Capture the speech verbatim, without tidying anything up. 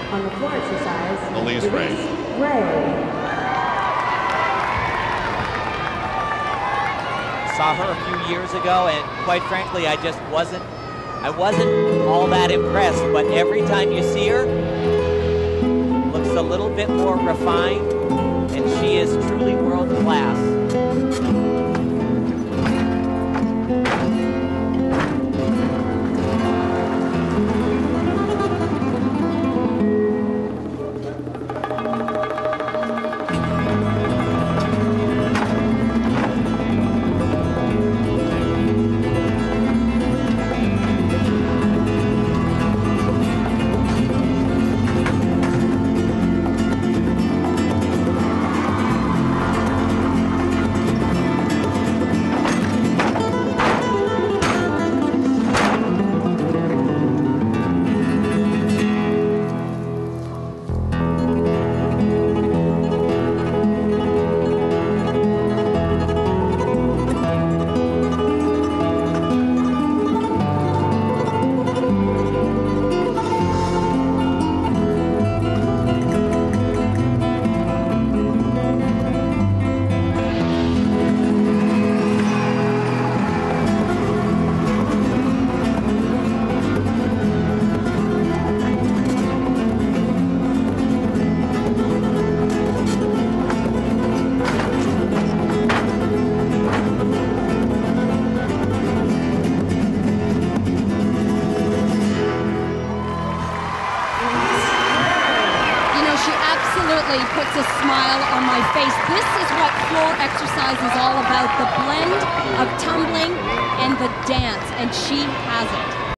On the floor exercise, Elise Ray. Ray. Saw her a few years ago, and quite frankly, I just wasn't, I wasn't all that impressed. But every time you see her, looks a little bit more refined, and she is truly world class. Puts a smile on my face. This is what floor exercise is all about, the blend of tumbling and the dance, and she has it.